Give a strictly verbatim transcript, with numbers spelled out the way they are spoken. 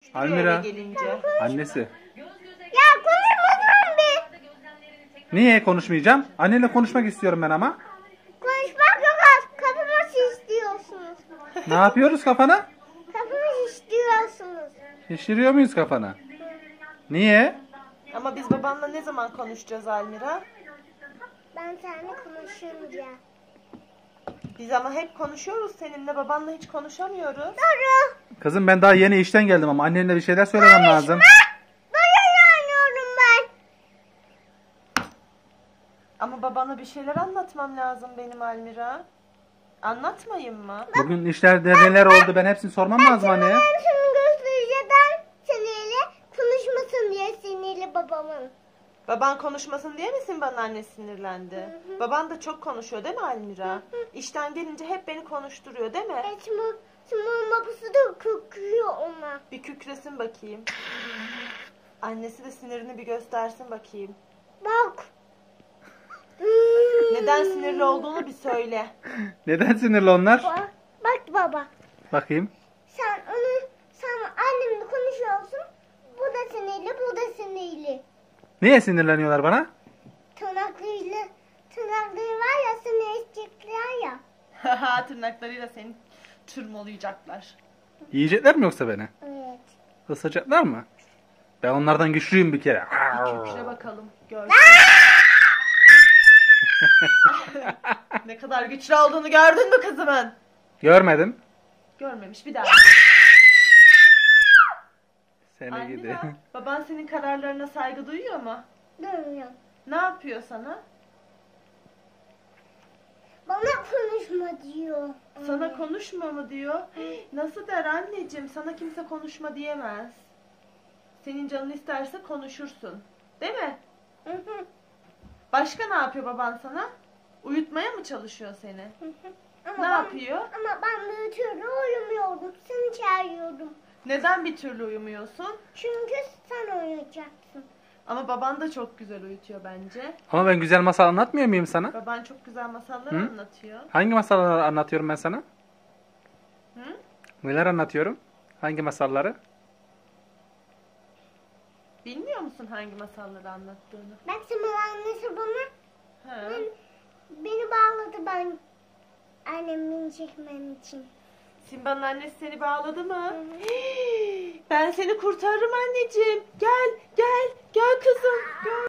Almira. Gelince. Annesi. Ya konuşmasın bir. Niye konuşmayacağım? Annenle konuşmak istiyorum ben ama. Konuşmak yok az. Kapımı istiyorsunuz. Ne yapıyoruz kafana? Kapımı istiyorsunuz. Şişiriyor muyuz kafana? Niye? Ama biz babanla ne zaman konuşacağız Almira? Ben seninle konuşunca. Biz ama hep konuşuyoruz seninle. Babanla hiç konuşamıyoruz. Doğru. Kızım ben daha yeni işten geldim ama annenle bir şeyler söylemem lazım. Duyuyorum ben. Ama babana bir şeyler anlatmam lazım benim Almira. Anlatmayayım mı? Bugün işlerde neler oldu ben hepsini sormam lazım anneye. Ben şunu göstereceğim. Sinirli konuşmasın diye sinirli babamın. Baban konuşmasın diye misin bana anne sinirlendi? Hı hı. Baban da çok konuşuyor değil mi Almira? Hı hı. İşten gelince hep beni konuşturuyor değil mi? Evet, Simon babası da kıkıyor ona. Bir kükresin bakayım. Annesi de sinirini bir göstersin bakayım. Bak. Neden sinirli olduğunu bir söyle. Neden sinirli onlar? Bak, bak baba. Bakayım. Sen onu, sen annemle konuşuyorsun. Bu da sinirli, bu da sinirli. Niye sinirleniyorlar bana? Tırnaklarıyla, tırnakları var ya, seni esecekler ya. Haha tırnaklarıyla seni tırmalayacaklar. Yiyecekler mi yoksa beni? Evet. Isıracaklar mı? Ben onlardan güçlüyüm bir kere. Bir kükre bakalım. Gör. Ne kadar güçlü olduğunu gördün mü kızımın? Görmedim. Görmemiş bir daha. Seni gidi. Almira, baban senin kararlarına saygı duyuyor mu? Duymuyorum. Ne yapıyor sana? Bana konuşma diyor. Sana konuşma mı diyor? Nasıl der anneciğim? Sana kimse konuşma diyemez. Senin canın isterse konuşursun. Değil mi? Hı hı. Başka ne yapıyor baban sana? Uyutmaya mı çalışıyor seni? Ama Ne ben, yapıyor? Ama ben bir türlü uyumuyordum. Seni çağırıyordum. Neden bir türlü uyumuyorsun? Çünkü sen uyuyacaksın. Ama baban da çok güzel uyutuyor bence. Ama ben güzel masal anlatmıyor muyum sana? Baban çok güzel masallar Hı? anlatıyor. Hangi masalları anlatıyorum ben sana? Hı? Neler anlatıyorum? Hangi masalları? Bilmiyor musun hangi masalları anlattığını? Bak Simon annesi bana He. ben, beni bağladı ben annemin çekmem için. Simba'nın annesi seni bağladı mı? Ben seni kurtarırım anneciğim. Gel, gel, gel kızım. Gel.